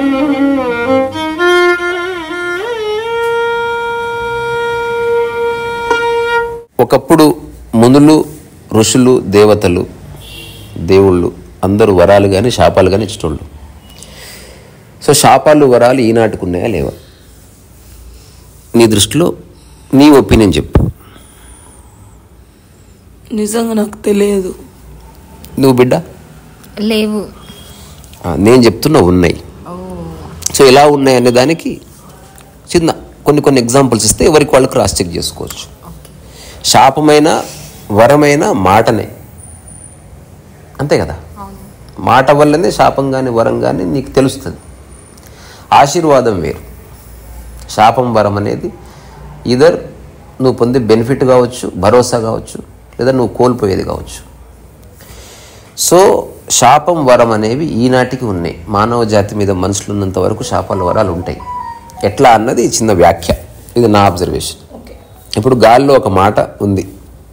ఒకప్పుడు మునులు, ఋషులు, దేవతలు, దేవుళ్ళు అందరూ వరాలు కానీ శాపాలు కానీ ఇచ్చేటోళ్ళు. సో శాపాలు వరాలు ఈనాటికి ఉన్నాయా లేవా? నీ దృష్టిలో నీ ఒపీనియన్ చెప్పు. నిజంగా నాకు తెలియదు. నువ్వు బిడ్డ? లేవు. నేను చెప్తున్నా ఉన్నాయి. సో ఎలా ఉన్నాయి అనే దానికి చిన్న కొన్ని ఎగ్జాంపుల్స్ ఇస్తే ఎవరికి వాళ్ళు క్రాస్ చెక్ చేసుకోవచ్చు. శాపమైన వరమైన మాటనే, అంతే కదా. మాట వల్లనే శాపం కానీ వరం కానీ నీకు తెలుస్తుంది. ఆశీర్వాదం వేరు. శాపం వరం అనేది ఇదర్ నువ్వు పొందే బెనిఫిట్ కావచ్చు, భరోసా కావచ్చు, లేదా నువ్వు కోల్పోయేది కావచ్చు. సో శాపం వరం అనేవి ఈనాటికి ఉన్నాయి. మానవ జాతి మీద మనుషులు ఉన్నంత వరకు శాపాల వరాలు ఉంటాయి. ఎట్లా అన్నది చిన్న వ్యాఖ్య, ఇది నా అబ్జర్వేషన్. ఇప్పుడు గాల్లో ఒక మాట ఉంది,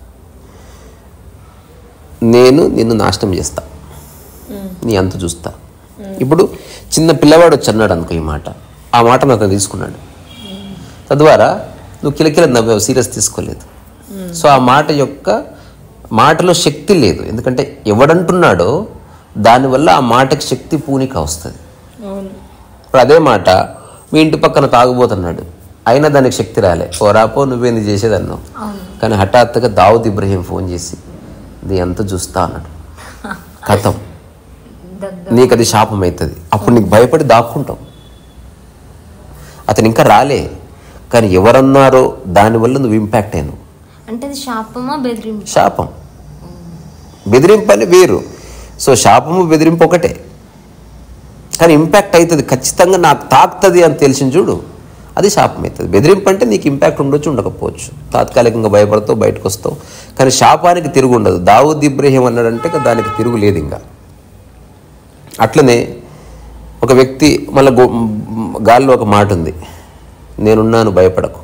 నేను నిన్ను నాశనం చేస్తా, నీ అంత చూస్తా. ఇప్పుడు చిన్న పిల్లవాడు వచ్చి అన్నాడు అనుకో ఈ మాట, ఆ మాటను అతను తీసుకున్నాడు. తద్వారా నువ్వు కిలకిల నవ్వావు, సీరియస్ తీసుకోలేదు. సో ఆ మాటలో శక్తి లేదు. ఎందుకంటే ఎవడంటున్నాడో దానివల్ల ఆ మాటకి శక్తి పూనిక వస్తుంది. ఇప్పుడు అదే మాట మీ ఇంటి పక్కన తాగుబోతున్నాడు, అయినా దానికి శక్తి రాలే. ఓ రాపో నువ్వేంది చేసేది అన్నావు. కానీ హఠాత్తుగా దావుద్ ఇబ్రహీం ఫోన్ చేసి నీ అంత చూస్తా అన్నాడు. కథం, నీకు అది శాపం అవుతుంది. అప్పుడు నీకు భయపడి దాక్కుంటావు. అతను ఇంకా రాలే, కానీ ఎవరన్నారో దానివల్ల నువ్వు ఇంపాక్ట్ అయినావు. అంటే శాపమా బెదిరింపు? శాపం, బెదిరింపు అని వేరు. సో శాపము బెదిరింపు ఒకటే, కానీ ఇంపాక్ట్ అవుతుంది ఖచ్చితంగా. నాకు తాకుతుంది అని తెలిసిన చూడు, అది శాపం అవుతుంది. బెదిరింపు అంటే నీకు ఇంపాక్ట్ ఉండొచ్చు, ఉండకపోవచ్చు, తాత్కాలికంగా భయపడతావు, బయటకు వస్తావు. కానీ శాపానికి తిరుగు ఉండదు. దావుద్ ఇబ్రహీం అన్నాడంటే దానికి తిరుగు లేదు ఇంకా. అట్లనే ఒక వ్యక్తి మళ్ళీ గాల్లో ఒక మాట ఉంది, నేనున్నాను భయపడకు.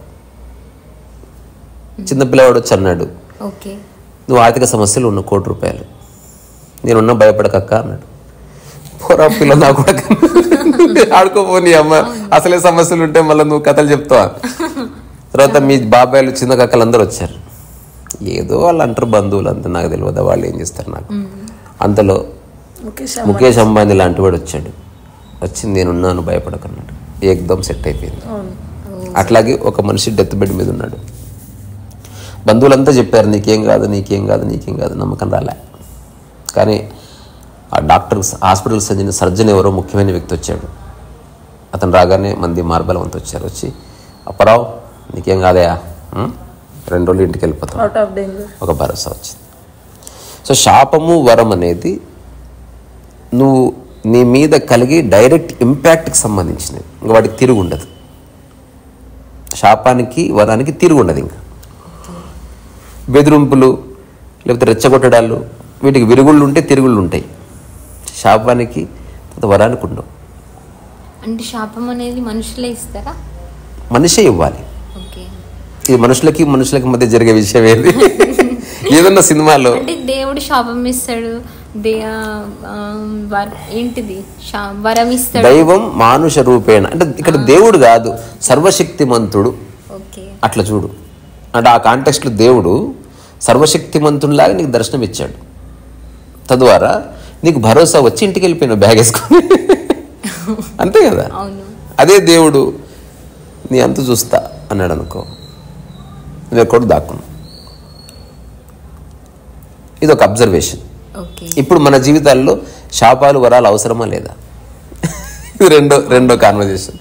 చిన్నపిల్లవాడు వచ్చి అన్నాడు, నువ్వు ఆర్థిక సమస్యలు ఉన్న ₹1,00,00,000, నేనున్నా భయపడకక్క అన్నాడు. పోరా పిల్ల, నా కూడా ఆడుకోపోని అమ్మ, అసలే సమస్యలు ఉంటే మళ్ళీ నువ్వు కథలు చెప్తావా. తర్వాత మీ బాబాయిలు చిన్న కక్కలు అందరూ వచ్చారు. ఏదో వాళ్ళు అంటారు బంధువులు, అంతా నాకు తెలియదా, వాళ్ళు ఏం చేస్తారు నాకు. అంతలో ముఖేష్ అంబానీ లాంటి వాడు వచ్చాడు. వచ్చి నేనున్నాను భయపడకన్నాడు. ఏకదం సెట్ అయిపోయింది. అట్లాగే ఒక మనిషి డెత్ బెడ్ మీద ఉన్నాడు. బంధువులంతా చెప్పారు నీకేం కాదు, నీకేం కాదు, నీకేం కాదు. నమ్మకం రాలే. కానీ ఆ డాక్టర్స్, హాస్పిటల్ సర్జన్ ఎవరో ముఖ్యమైన వ్యక్తి వచ్చాడు. అతను రాగానే మంది మార్బలవంత వచ్చారు. వచ్చి అప్పారావు నీకేం కాదయా, 2 రోజులు ఇంటికి వెళ్ళిపోతాం, ఒక భరోసా వచ్చింది. సో శాపము వరం అనేది నువ్వు నీ మీద కలిగి డైరెక్ట్ ఇంపాక్ట్కి సంబంధించినవి. ఇంకా వాటికి తిరుగు ఉండదు. శాపానికి వరానికి తిరుగు ఉండదు. ఇంకా బెదిరింపులు లేకపోతే రెచ్చగొట్టడాలు, వీటికి విరుగుళ్ళు ఉంటే తిరుగుళ్ళు ఉంటాయి. శాపానికి వరానికి ఉండవు. అంటే శాపం అనేది మనుషులే ఇస్తారా? మనిషే ఇవ్వాలి. ఇది మనుషులకి మధ్య జరిగే విషయం ఏది? ఏదన్నా సినిమాలో అంటే దేవుడు శాపం ఇస్తాడు, ఏంటిది వరం ఇస్తాడు. దైవం మానుష రూపేణ అంటే ఇక్కడ దేవుడు కాదు, సర్వశక్తిమంతుడు. అట్లా చూడు. అంటే ఆ కాంటెక్స్ట్లో దేవుడు సర్వశక్తిమంతుడిలాగా నీకు దర్శనం ఇచ్చాడు. తద్వారా నీకు భరోసా వచ్చి ఇంటికి వెళ్ళిపోయినావు బ్యాగ్ వేసుకొని. అంతే కదా. అదే దేవుడు నీ అంత చూస్తా అన్నాడు అనుకో, నువ్వు ఎక్కడో దాక్కున్నావు. ఇది ఒక అబ్జర్వేషన్. ఇప్పుడు మన జీవితాల్లో శాపాలు వరాలు అవసరమా లేదా? ఇది రెండో కాన్వర్జేషన్.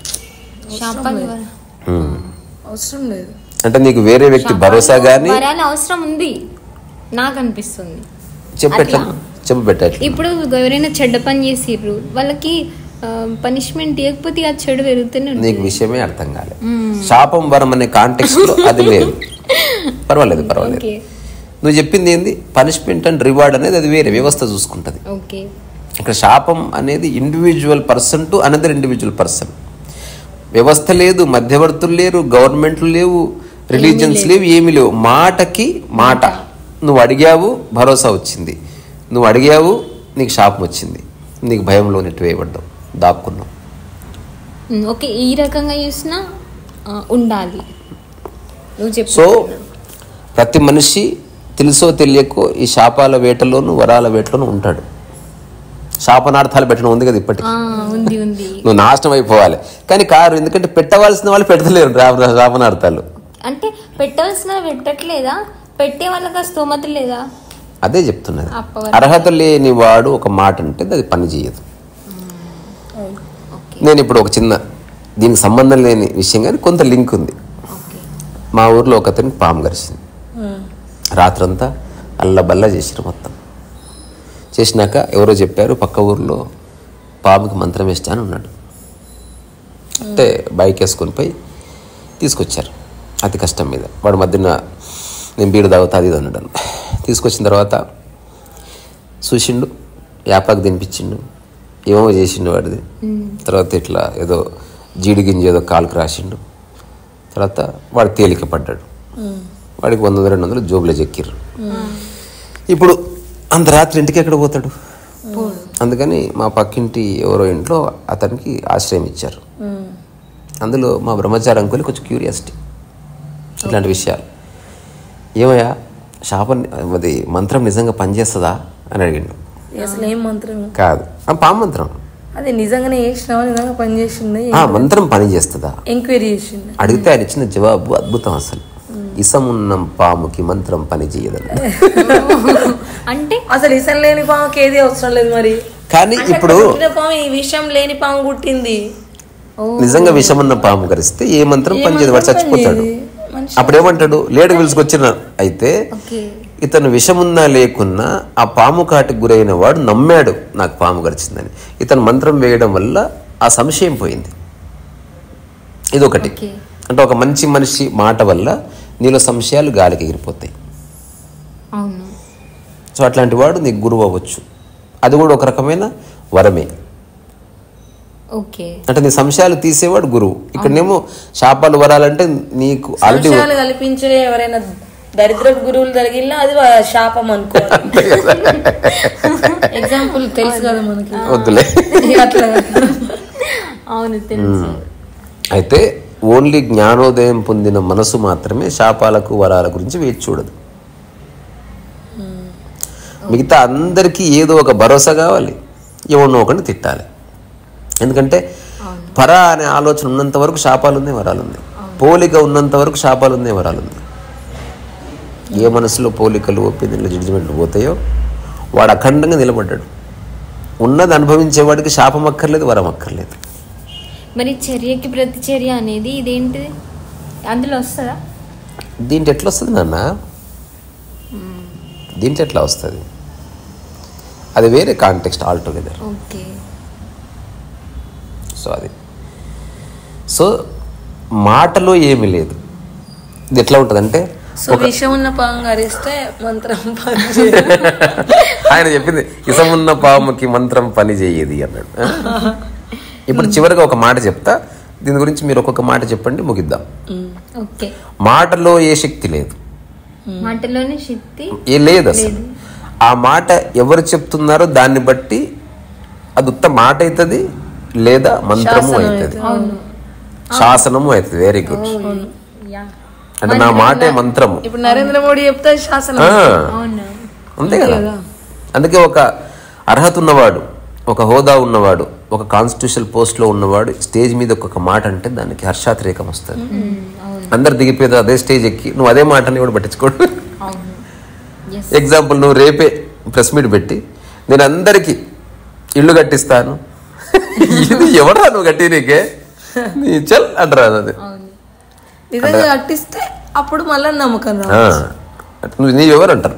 అవసరం లేదు అంటే నీకు వేరే వ్యక్తి భరోసా కానీ అవసరం ఉంది నాకు అనిపిస్తుంది. చెప్పబెట్టాలి. ఇప్పుడు ఎవరైనా చెడ్డ పని చేసిర్రు, వాళ్ళకి పనిష్మెంట్ ఇవ్వకపోతే ఆ చెడు పెరుగుతూనే ఉంటుంది. నీకు విషయమే అర్థం కాలేదు. శాపం వరం అనే కాంటెక్స్ట్ లో అది లేదు. పర్వాలేదు. నువ్వు చెప్పింది ఏంది? పనిష్మెంట్ అండ్ రివార్డ్ అనేది అది వేరే వ్యవస్థ చూసుకుంటది. ఇక్కడ శాపం అనేది individual person to another individual person. వ్యవస్థ లేదు, మధ్యవర్తులు లేరు, గవర్నమెంట్లు లేవు, రిలీజియన్స్ లేవు, ఏమీ లేవు. మాటకి మాట. నువ్వు అడిగావు, భరోసా వచ్చింది. నువ్వు అడిగావు, నీకు శాపం వచ్చింది. నీకు భయంలో నెట్టివేయబడ్డావు, దాక్కున్నావు. ఓకే, ఈ రకంగా చూసినా ఉండాలి నువ్వు చెప్పు. సో ప్రతి మనిషి తెలుసో తెలియకో ఈ శాపాల వేటలోను వరాల వేటలోను ఉంటాడు. శాపనార్థాలు పెట్టడం ఉంది కదా ఇప్పటికి. ఉంది ఉంది. నువ్వు నాశనం అయిపోవాలి కానీ కారు, ఎందుకంటే పెట్టవలసిన వాళ్ళు పెట్టలేరు శాపనార్థాలు. అంటే పెట్టవలసిన పెట్టట్లేదా, పెట్టే వాళ్ళకి ఆ స్తోమత లేదా? అదే చెప్తున్నది. అర్హత లేని వాడు ఒక మాట అంటే అది పని చేయదు. నేను ఇప్పుడు ఒక చిన్న దీనికి సంబంధం లేని విషయం కానీ కొంత లింక్ ఉంది. మా ఊర్లో ఒక అతనికి పాము గరిచింది. రాత్రంతా అల్లబల్ల చేసిరు. మొత్తం చేసినాక ఎవరో చెప్పారు పక్క ఊర్లో పాముకి మంత్రం వేస్తా అని ఉన్నాడు. అంటే బైక్ వేసుకొని పోయి తీసుకొచ్చారు అతి కష్టం మీద. వాడు మధ్యన నేను బీడు తాగుతా అది అన్నాడు. తీసుకొచ్చిన తర్వాత చూసిండు, యాపాకు తినిపించిండు, ఏమో చేసిండు వాడిది. తర్వాత ఇట్లా ఏదో జీడి గింజ ఏదో కాలుకు రాసిండు. తర్వాత వాడు తేలిక పడ్డాడు. వాడికి 100-200 జోబులో చెక్కిర్రు. ఇప్పుడు అంత రాత్రి ఇంటికి ఎక్కడ పోతాడు? అందుకని మా పక్కింటి ఎవరో ఇంట్లో అతనికి ఆశ్రయం ఇచ్చారు. అందులో మా బ్రహ్మచారి అంకుల్ కొంచెం క్యూరియాసిటీ ఇట్లాంటి విషయాలు. ఏమయ్యా శాపం అది మంత్రం నిజంగా పనిచేస్తుందా అని అడిగిండు. అసలు ఏం మంత్రం కాదు, పాము మంత్రం. అదే నిజంగానే చేసినావా, నిజంగా పని చేసింది, మంత్రం పని చేస్తుందా ఎంక్వైరీ చేసింది. అడిగితే ఆయన ఇచ్చిన జవాబు అద్భుతం. అసలు ఇసమున్న పాముకి మంత్రం పని చేయదని. అంటే అసలు ఇసం లేని పాముకి ఏది అవసరం లేదు. మరి కానీ ఇప్పుడు పాము ఈ విషయం లేని పాము కుట్టింది. నిజంగా విషమున్న పాము కరిస్తే ఏ మంత్రం పని చేయదు, వాడు చచ్చిపోతాడు. అప్పుడేమంటాడు, లేడు పిలుచుకొచ్చిన. అయితే ఇతను విషమున్నా లేకున్నా ఆ పాము కాటికి గురైన వాడు నమ్మాడు నాకు పాము గరిచిందని. ఇతను మంత్రం వేయడం వల్ల ఆ సంశయం పోయింది. ఇదొకటి. అంటే ఒక మంచి మనిషి మాట వల్ల నీలో సంశయాలు గాలికి ఎగిరిపోతాయి. సో అట్లాంటి వాడు నీకు గురువు అవ్వచ్చు. అది కూడా ఒక రకమైన వరమే. అంటే నీ సంశయాలు తీసేవాడు గురువు. ఇక్కడనేమో శాపాలు వరాలంటే నీకు ఆల్రెడీ కల్పించే ఎవరైనా దరిద్ర గురువులు జరిగినా అది శాపం అనుకో. ఎగ్జాంపుల్ తెలుసు కదా మనకి, వద్దులే. అవును తెలుసు. అయితే ఓన్లీ జ్ఞానోదయం పొందిన మనసు మాత్రమే శాపాలకు వరాల గురించి వేచి చూడదు. మిగతా అందరికీ ఏదో ఒక భరోసా కావాలి, ఎవరినో ఒకరిని తిట్టాలి. ఎందుకంటే పర అనే ఆలోచన ఉన్నంత వరకు శాపాలు ఉన్నాయి, వరాలు ఉన్నాయి. పోలిక ఉన్నంత వరకు శాపాలు ఉన్నాయి, వరాలు ఉన్నాయి. ఏ మనసులో పోలికలు, ఒపీనియన్లు, జడ్జిమెంట్లు పోతాయో వాడు అఖండంగా నిలబడ్డాడు. ఉన్నది అనుభవించేవాడికి శాపం అక్కర్లేదు, వరం అక్కర్లేదు. మరి చర్యకి ప్రతిచర్య అనేది ఇదేంటిది, అందులో వస్తుందా? దీంట్లో ఎట్లా వస్తుంది నాన్న? దీంట్లో ఎట్లా వస్తుంది? అది వేరే కాంటెక్స్ట్ ఆల్టుగెదర్. సో అది సో మాటలో ఏమీ లేదు. ఇది ఎట్లా ఉంటుందంటే విషం ఉన్న పాము గరిస్తే మంత్రం ఆయన చెప్పింది ఇసమున్న పాముకి మంత్రం పని చేయది అన్నాడు. ఇప్పుడు చివరిగా ఒక మాట చెప్తా, దీని గురించి మీరు ఒక్కొక్క మాట చెప్పండి, ముగిద్దాం. మాటలో ఏ శక్తి లేదు, మాటలోనే శక్తి ఏ లేదు అసలు. ఆ మాట ఎవరు చెప్తున్నారో దాన్ని బట్టి అది ఉత్త మాట అవుతుంది, లేదా మంత్రము అవుతుంది, శాసనము అవుతుంది. Very good. అంటే నా మాటే మంత్రము. ఇప్పుడు నరేంద్ర మోడీ చెప్తే శాసనం, అంతే కదా. అందుకే ఒక అర్హత ఉన్నవాడు, ఒక హోదా ఉన్నవాడు, ఒక కాన్స్టిట్యూషన్ పోస్ట్లో ఉన్నవాడు స్టేజ్ మీద ఒక్కొక్క మాట అంటే దానికి హర్షాతిరేకం వస్తుంది. అందరు దిగిపోయేది అదే స్టేజ్ ఎక్కి నువ్వు అదే మాటని కూడా పట్టించుకోడు. ఎగ్జాంపుల్, నువ్వు రేపే ప్రెస్ మీట్ పెట్టి నేను అందరికీ ఇల్లు కట్టిస్తాను, ఇది ఎవరా నువ్వు కట్టి నీకే నీ చల్ అంటారా? అది నిజంగా కట్టిస్తే అప్పుడు మళ్ళీ నమ్మకం నీ ఎవరు అంటారు.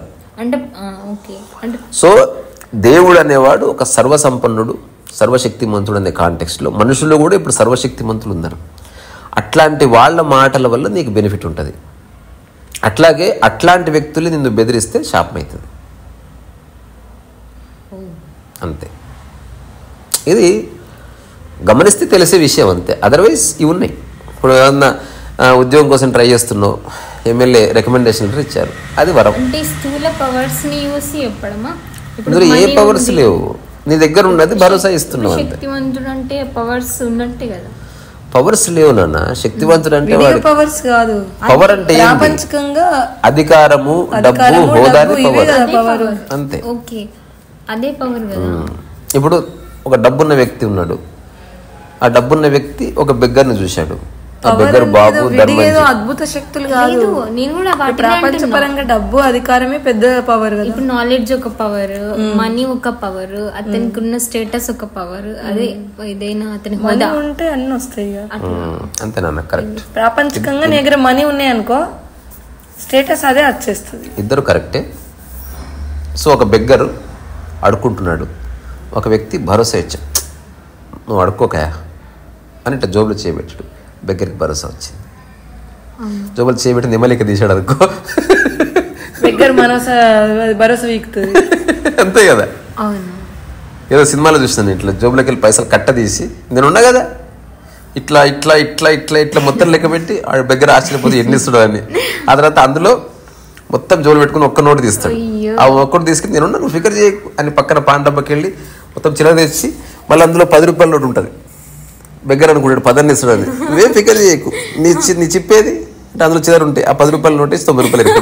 సో దేవుడు అనేవాడు ఒక సర్వసంపన్నుడు, సర్వశక్తిమంతుడు అనే కాంటెక్స్ట్లో మనుషులు కూడా ఇప్పుడు సర్వశక్తిమంతులు ఉన్నారు. అట్లాంటి వాళ్ళ మాటల వల్ల నీకు బెనిఫిట్ ఉంటుంది. అట్లాగే అట్లాంటి వ్యక్తులు నిన్ను బెదిరిస్తే శాపం అవుతుంది. అంతే. ఇది గమనిస్తే తెలిసే విషయం అంతే. అదర్వైజ్ ఇవి ఉన్నాయి. ఇప్పుడు ఏమన్నా ఉద్యోగం కోసం ట్రై చేస్తున్నావు, ఎమ్మెల్యే రికమెండేషన్ లెటర్ ఇచ్చారు, అది వరం. ఇందులో ఏ పవర్స్ లేవు, నీ దగ్గర ఉన్నది భరోసా ఇస్తున్నావు. శక్తివంతుడు అంటే పవర్స్ ఉన్నట్టే కదా. పవర్స్ లేవు నాన్న. శక్తివంతుడు అంటే వాడు పవర్స్ కాదు, పవర్ అంటే ఏంటి? ప్రాపంచికంగా అధికారము, డబ్బు, హోదాని పవర్ అంతే. ఓకే, అదే పవర్ కదా. ఇప్పుడు ఒక డబ్బున్న వ్యక్తి ఉన్నాడు, ఆ డబ్బున్న వ్యక్తి ఒక బెగ్గర్ని చూశాడు, ఆ బెగ్గర్ బాబు ఏదో అద్భుత శక్తులు కాదు. నేను కూడా ప్రపంచపరంగా డబ్బు అధికారమే పెద్ద పవర్ కదా. ఇప్పుడు నాలెడ్జ్ ఒక పవర్, మనీ ఒక పవర్, అతనికి ఉన్న స్టేటస్ ఒక పవర్. అదే ఏదైనా అతని హోదా ఉంటే అన్ని వస్తాయి అంతేనా? కరెక్ట్. ప్రాపంచికంగా నీ దగ్గర మనీ ఉన్నాయి అనుకో, స్టేటస్ అదే వచ్చేస్తుంది. ఇద్దరు కరెక్టే. సో ఒక బెగ్గరు అడుక్కుంటున్నాడు, ఒక వ్యక్తి భరోసా ఇచ్చా, నువ్వు అడుక్కోకయా అని ఇట్లా జోబులో చేయబెట్టాడు. బెగ్గరికి భరోసా వచ్చింది. జోబులు చేయబెట్టి నిమ్మలిక తీసాడు అనుకో, బెగ్గర్ భరోసా వీక్తుంది. అంతే కదా. ఏదో సినిమాలో చూసినాను, ఇట్లా జోబులోకి వెళ్ళి పైసలు కట్ట తీసి నేను ఉన్నా కదా ఇట్లా ఇట్లా ఇట్లా ఇట్లా ఇట్లా మొత్తం లెక్క పెట్టి ఆ బెగ్గర ఆశ్చర్యపోతే ఎన్ని ఇస్తాడు అని. ఆ తర్వాత అందులో మొత్తం జోలు పెట్టుకుని ఒక్క నోటు తీస్తాడు. ఆ ఒక్కటి తీసుకుని నేనున్నా, నువ్వు ఫికర్ చేయకు అని పక్కన పాన్ డబ్బాకి వెళ్ళి మొత్తం చిల్లర తెచ్చి మళ్ళీ అందులో 10 రూపాయల నోటు ఉంటుంది. బెగ్గర అనుకుంటాడు 10 ఇస్తాడు అని. నువ్వేం ఫికర్ చేయకు, నీ చిప్పేది అంటే అందులో చిల్లర ఉంటాయి. ఆ 10 రూపాయల నోటు వేసి 9 రూపాయలు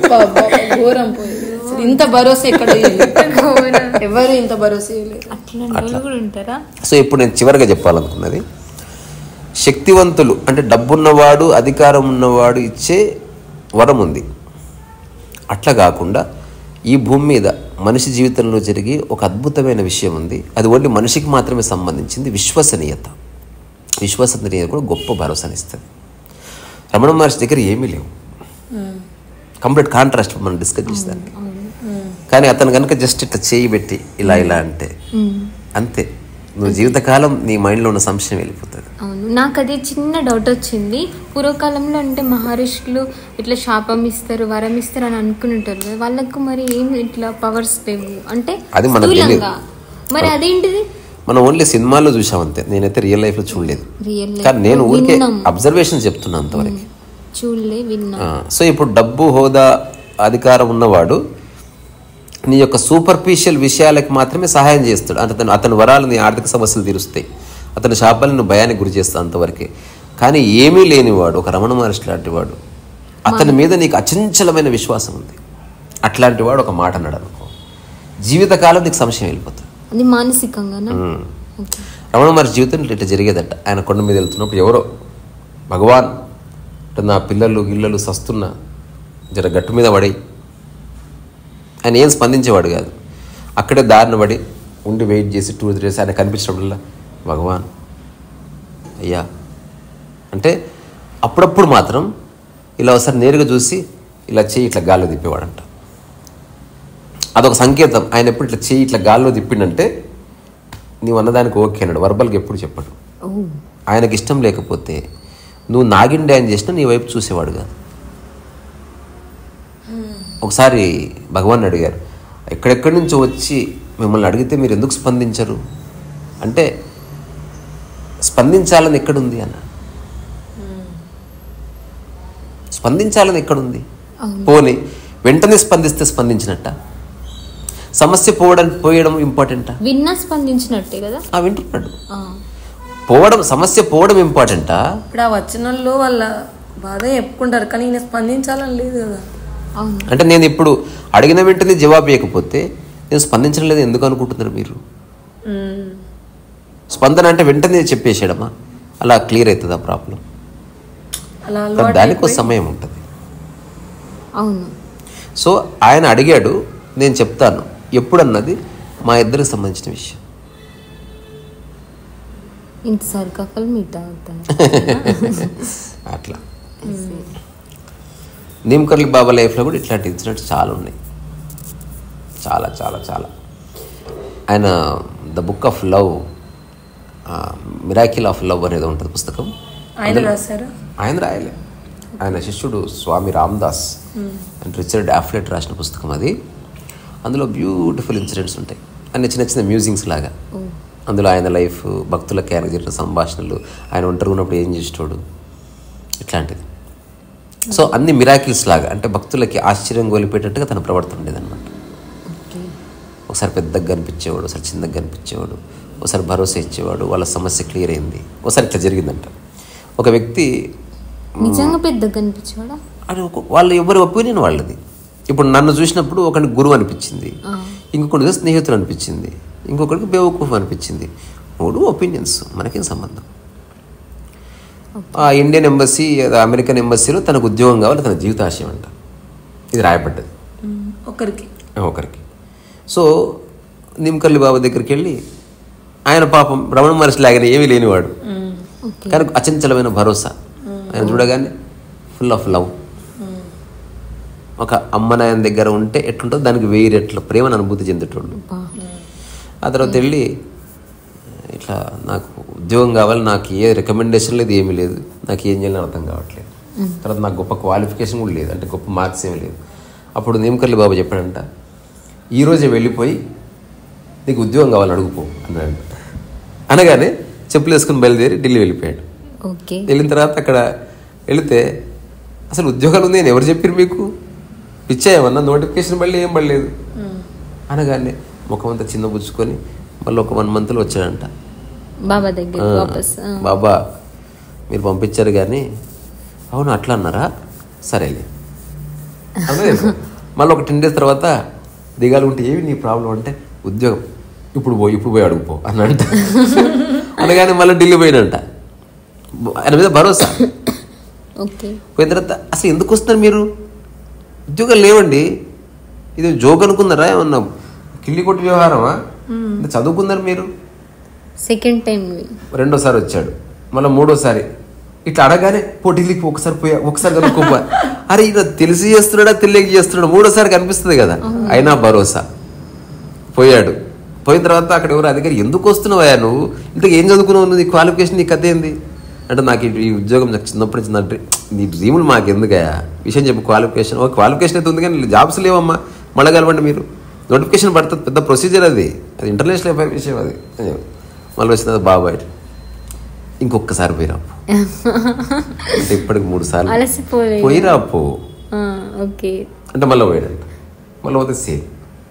ఇంత భరోసా ఎక్కడ ఎవరు ఇంత భరోసా ఉంటారా? సో ఇప్పుడు నేను చివరిగా చెప్పాలనుకున్నది, శక్తివంతులు అంటే డబ్బున్నవాడు, అధికారం ఉన్నవాడు ఇచ్చే వరం ఉంది. అట్లా కాకుండా ఈ భూమి మీద మనిషి జీవితంలో జరిగే ఒక అద్భుతమైన విషయం ఉంది. అది ఓన్లీ మనిషికి మాత్రమే సంబంధించింది, విశ్వసనీయత. విశ్వసనీయత కూడా గొప్ప భరోసానిస్తుంది. రమణ మహర్షి దగ్గర ఏమీ లేవు, కంప్లీట్ కాంట్రాస్ట్ మనం డిస్కస్ చేసేదానికి. కానీ అతను కనుక జస్ట్ ఇట్లా చేయి పెట్టి ఇలా ఇలా అంటే అంతే, నువ్వు జీవితకాలం నీ మైండ్లో ఉన్న సంశయం వెళ్ళిపోతుంది. అవును, నాకు అది చిన్న డౌట్ వచ్చింది. పూర్వకాలంలో అంటే మహర్షులు ఇట్లా శాపం ఇస్తారు, వరం ఇస్తారు అని అనుకుంటారు కదా, వాళ్ళకు మరి ఏం ఇట్లా పవర్స్ లేవు అంటే అది మనకు తెలియదు. మరి అదేంటిది? మనం ఓన్లీ సినిమాల్లో చూసాం అంతే, నేనైతే రియల్ లైఫ్లో చూడలేదు. కానీ నేను ఊరికే అబ్జర్వేషన్ చెప్తున్నా అంతవరకు. చూడలే, విన్నా. సో ఇప్పుడు డబ్బు, హోదా, అధికారం ఉన్నవాడు నీ యొక్క సూపర్ఫిషియల్ విషయాలకు మాత్రమే సహాయం చేస్తాడు. అతని వరాలు నీ ఆర్థిక సమస్యలు తీరుస్తాయి, అతని శాపాలను భయానికి గురి చేస్తాడు అంతవరకే. కానీ ఏమీ లేనివాడు, ఒక రమణ మహర్షి లాంటి వాడు, అతని మీద నీకు అచంచలమైన విశ్వాసం ఉంది, అట్లాంటి వాడు ఒక మాట అన్నాడు అనుకో, జీవితకాలం నీకు సంశయం వెళ్ళిపోతుంది. అది మానసికంగా. రమణ మహర్షి జీవితం ఇట్లా జరిగేదట. ఆయన కొండ మీద వెళ్తున్నప్పుడు ఎవరో భగవాన్ నా పిల్లలు గిల్లలు సస్తున్నా జర గట్టు మీద పడి, ఆయన ఏం స్పందించేవాడు కాదు. అక్కడే దారిన పడి ఉండి వెయిట్ చేసి 2-3 days ఆయన కనిపించినప్పుడల్లా భగవాన్ అయ్యా అంటే అప్పుడప్పుడు మాత్రం ఇలా ఒకసారి నేరుగా చూసి ఇలా చేయి ఇట్లా గాల్లో తిప్పేవాడంట. అదొక సంకేతం. ఆయన ఎప్పుడు ఇట్లా చేయి ఇట్లా గాల్లో తిప్పిండంటే నీవు అన్నదానికి ఓకే అన్నాడు. వర్బల్గా ఎప్పుడు చెప్పడు. ఆయనకి ఇష్టం లేకపోతే నువ్వు నాగిండే అని చేసినా నీ వైపు చూసేవాడు కాదు. ఒకసారి భగవాన్ అడిగారు, ఎక్కడెక్కడి నుంచో వచ్చి మిమ్మల్ని అడిగితే మీరు ఎందుకు స్పందించరు అంటే, స్పందించాలని ఎక్కడుంది అన్న, స్పందించాలని ఎక్కడుంది? పోనీ వెంటనే స్పందిస్తే స్పందించినట్ట, సమస్య పోయడం ఇంపార్టెంటా? విన్నా స్పందించినట్టే కదా. వింటున్నాడు, సమస్య పోవడం ఇంపార్టెంటా? ఇప్పుడు ఆ వచనంలో వాళ్ళ బాధ చెప్పుకుంటారు, కానీ ఈయన స్పందించాలని లేదు కదా. అంటే నేను ఇప్పుడు అడిగిన వెంటనే జవాబు ఇవ్వకపోతే నేను స్పందించడం లేదు ఎందుకు అనుకుంటున్నారు మీరు? స్పందన అంటే వెంటనే చెప్పేసాడమ్మా, అలా క్లియర్ అవుతుందా ప్రాబ్లం? దానికి సమయం ఉంటుంది. అవును. సో ఆయన అడిగాడు, నేను చెప్తాను ఎప్పుడన్నది మా ఇద్దరికి సంబంధించిన విషయం. అట్లా నీమ్కర్లి బాబా లైఫ్లో కూడా ఇట్లాంటి ఇన్సిడెంట్స్ చాలా ఉన్నాయి, చాలా చాలా చాలా. ఆయన the book of love, miracle of love అనేది ఉంటుంది పుస్తకం. ఆయన రాయలే, ఆయన శిష్యుడు Swami Ramdas and Richard Alpert రాసిన పుస్తకం అది. అందులో బ్యూటిఫుల్ ఇన్సిడెంట్స్ ఉంటాయి, అన్ని చిన్న చిన్న మ్యూజియంస్ లాగా. అందులో ఆయన లైఫ్, భక్తులకి ఆయన జరిగిన సంభాషణలు, ఆయన ఒంటరి ఉన్నప్పుడు ఏం చేసేటోడు, ఇట్లాంటిది. సో అన్ని మిరాకిల్స్ లాగా, అంటే భక్తులకి ఆశ్చర్యం గొలిపేటట్టుగా తన ప్రవర్తన ఉండేదన్నమాట. ఒకసారి పెద్దగా కనిపించేవాడు, ఒకసారి చిన్నగా కనిపించేవాడు, ఒకసారి భరోసా ఇచ్చేవాడు, వాళ్ళ సమస్య క్లియర్ అయింది, ఒకసారి ఇట్లా జరిగిందంట. ఒక వ్యక్తి నిజంగా పెద్దగా కనిపించాడా? అని వాళ్ళు ఎవరి ఒపీనియన్ వాళ్ళది. ఇప్పుడు నన్ను చూసినప్పుడు ఒకరికి గురువు అనిపించింది, ఇంకొకరికి స్నేహితుడు అనిపించింది, ఇంకొకరికి బేవకూఫ్ అనిపించింది. 3 ఒపీనియన్స్, మనకేం సంబంధం. ఆ ఇండియన్ ఎంబసీ, అమెరికన్ ఎంబసీలో తనకు ఉద్యోగం కావాలి, తన జీవితాశయం అంట. ఇది రాయబడ్డది ఒకరికి. సో నిమ్కల్లి బాబా దగ్గరికి వెళ్ళి, ఆయన పాపం రమణ మహర్షి లాగానే ఏమీ లేనివాడు, కానీ అచంచలమైన భరోసా. ఆయన చూడగానే ఫుల్ ఆఫ్ లవ్. ఒక అమ్మ నాయన దగ్గర ఉంటే ఎట్లుంటుందో దానికి 1000 రెట్ల ప్రేమను అనుభూతి చెందేటోళ్ళు. ఆ తర్వాత వెళ్ళి ఇట్లా నాకు ఉద్యోగం కావాలి, నాకు ఏ రికమెండేషన్ లేదు, ఏమీ లేదు, నాకు ఏం చేయాలని అర్థం కావట్లేదు. తర్వాత నాకు గొప్ప క్వాలిఫికేషన్ కూడా లేదు, అంటే గొప్ప మార్క్స్ ఏమీ లేదు. అప్పుడు నిమ్కల్లి బాబా చెప్పాడంట, ఈరోజే వెళ్ళిపోయి నీకు ఉద్యోగం కావాలని అడుగుపో అన్నాడంట. అనగానే చెప్పులు వేసుకుని బయలుదేరి ఢిల్లీ వెళ్ళిపోయాడు. వెళ్ళిన తర్వాత అక్కడ వెళితే అసలు ఉద్యోగాలు ఉంది అని ఎవరు చెప్పారు మీకు, ఇచ్చాయేమన్నా నోటిఫికేషన్ మళ్ళీ ఏం పడలేదు అనగానే ముఖం అంతా చిన్న పుచ్చుకొని మళ్ళీ ఒక 1 monthలో వచ్చాడంట బాబా దగ్గర. బాబా మీరు పంపించారు కానీ, అవును అట్లా అన్నారా, సరేలే అదే. మళ్ళీ ఒక 10 days తర్వాత దిగాలి ఉంటే ఏమి నీ ప్రాబ్లం అంటే, ఉద్యోగం ఇప్పుడు పోయి అడుగుపో అన్నంట. అనగానే మళ్ళీ ఢిల్లీ పోయినంట. ఆయన మీద భరోసా. పోయిన తర్వాత అసలు ఎందుకు వస్తున్నారు మీరు, ఉద్యోగాలు లేవండి, ఇది జోక్ అనుకున్నారా, ఏమన్నా కిల్లి కొట్టి వ్యవహారమా, చదువుకున్నారు మీరు. సెకండ్ టైం రెండోసారి వచ్చాడు, మళ్ళీ 3వసారి ఇట్లా అడగానే ఢిల్లీకి ఒకసారి కనుక్కోపా. అరే ఈయన తెలిసి చేస్తున్నాడా తెలియక చేస్తున్నాడా, 3వసారి కనిపిస్తుంది కదా. అయినా భరోసా. పోయాడు. పోయిన తర్వాత అక్కడ ఎవరు అధికారి, ఎందుకు వస్తున్నావా నువ్వు, ఇంతకు ఏం చదువుకున్నావు, నీ క్వాలిఫికేషన్, నీ కథ ఏంది అంటే, నాకు ఈ ఉద్యోగం నాకు చిన్నప్పటి నుంచి నీ డ్రీములు మాకు ఎందుకయా, విషయం చెప్పు. క్వాలిఫికేషన్ అయితే ఉంది కానీ జాబ్స్ లేవమ్మా, మళ్ళీ కలవండి మీరు, నోటిఫికేషన్ పడుతుంది, పెద్ద ప్రొసీజర్ అది ఇంటర్నేషనల్ అఫైర్ విషయం అది. మళ్ళీ వచ్చిన బాబాయ్ ఇంకొకసారి పోయిరా అంటే ఇప్పటికి 3 సార్లు పోయిరా పో అంటే మళ్ళీ పోయాడంట. మళ్ళీ పోతే సేమ్.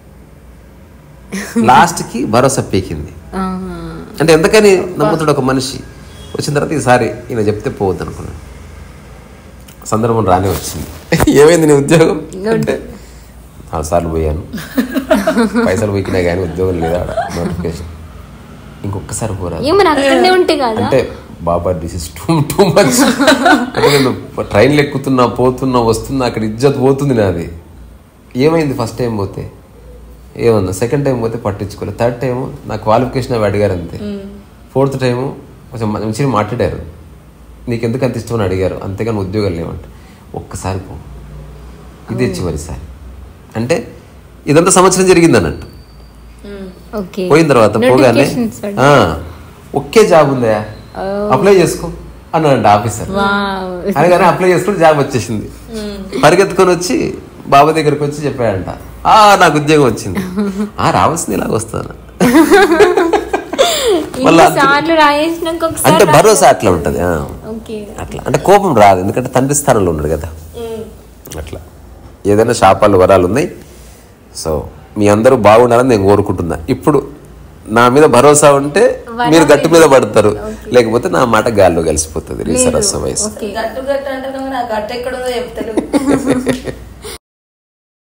లాస్ట్కి భరోసా పీకింది. అంటే ఎంతకని నమ్ముతాడు ఒక మనిషి. వచ్చిన తర్వాత ఈసారి ఈయన చెప్తే పోవద్దు అనుకున్నాడు. సందర్భం రానే వచ్చింది. ఏమైంది నీ ఉద్యోగం అంటే, 4 సార్లు పోయాను, పైసలు పోయినా కానీ ఉద్యోగం లేదా నోటిఫికేషన్, ఇంకొకసారి పోరాదు అంటే, Baba this is too much. అంటే నేను ట్రైన్లు ఎక్కుతున్నా, పోతున్నా, వస్తున్నా, అక్కడ ఇజ్జత్ పోతుంది నాది. ఏమైంది ఫస్ట్ టైం పోతే ఏమన్నా, సెకండ్ టైం పోతే పట్టించుకోలేదు, థర్డ్ టైము నా క్వాలిఫికేషన్ అవి అడిగారు అంతే, 4th టైము కొంచెం మంచిగా మాట్లాడారు, నీకెందుకు అంత ఇష్టమని అడిగారు, అంతేగాని ఉద్యోగాలు లేవంటే, ఒక్కసారి పో, ఇదే చివరిసారి అంటే. ఇదంతా సంవత్సరం జరిగింది అన్నట్టు. పోయిన తర్వాత పోగానే ఒకే జాబ్ ఉందా అప్లై చేసుకో అన్నాడంట ఆఫీసర్. అనగానే అప్లై చేసుకుని జాబ్ వచ్చేసింది. పరిగెత్తుకొని వచ్చి బాబా దగ్గరకు వచ్చి చెప్పాడంట, నాకు ఉద్యోగం వచ్చింది. రావాల్సింది ఇలాగ వస్తాను. అంటే భరోసా అట్లా ఉంటది. అట్లా అంటే కోపం రాదు, ఎందుకంటే తండ్రి స్థానంలో ఉన్నాడు కదా. అట్లా ఏదైనా శాపాలు వరాలు ఉన్నాయి. సో మీ అందరూ బాగుండాలని నేను కోరుకుంటున్నా. ఇప్పుడు నా మీద భరోసా ఉంటే మీరు గట్టు మీద పడతారు, లేకపోతే నా మాట గాల్లో కలిసిపోతుంది. రీసరస్సు వయసు.